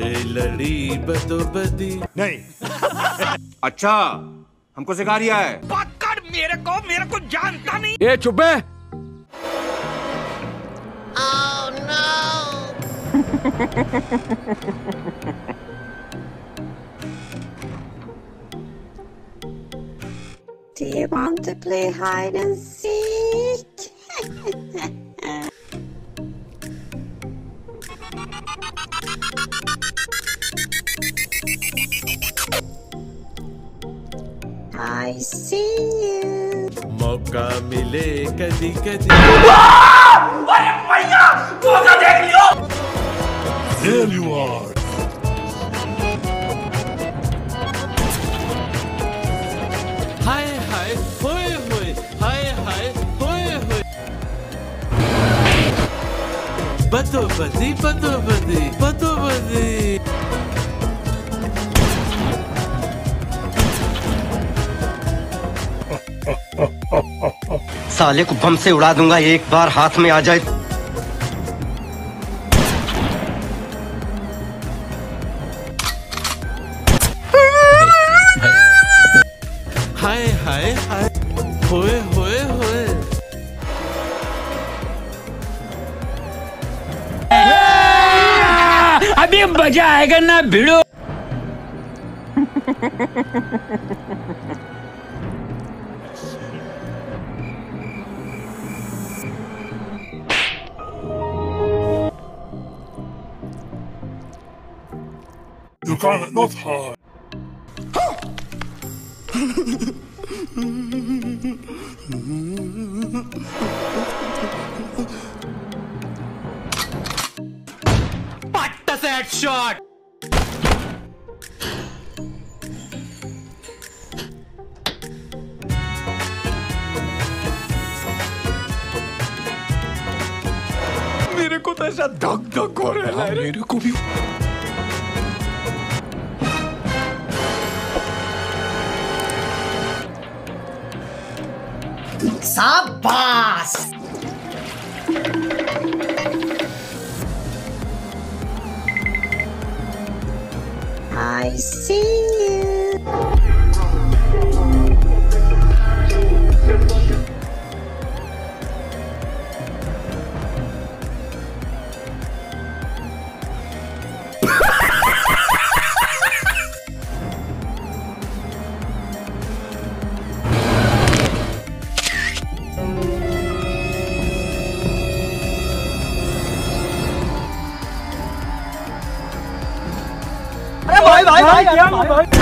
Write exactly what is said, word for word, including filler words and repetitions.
लड़ी बदोबदी नहीं। अच्छा, हमको सिखा रिया है। बात कर मेरे को, मेरे को जानता नहीं। ए चुप बे। Oh no! Do you want to play hide and seek? I see you. मौका मिले कदी कदी। अरे भैया, मौका देख लियो। There you are. हाय हाय होए होए, हाय हाय होए होए। बदोबदी बदोबदी बदोबदी। साले को बम से उड़ा दूंगा एक बार हाथ में आ जाए। हाय हाय हाय होए होए होए। अभी मजा आएगा ना भिड़ो। You can't not hide. What a sad shot! मेरे को तो ऐसा धक धक हो रहा है। मेरे को भी। Sabas! I see you. अरे भाई भाई भाई क्या भाई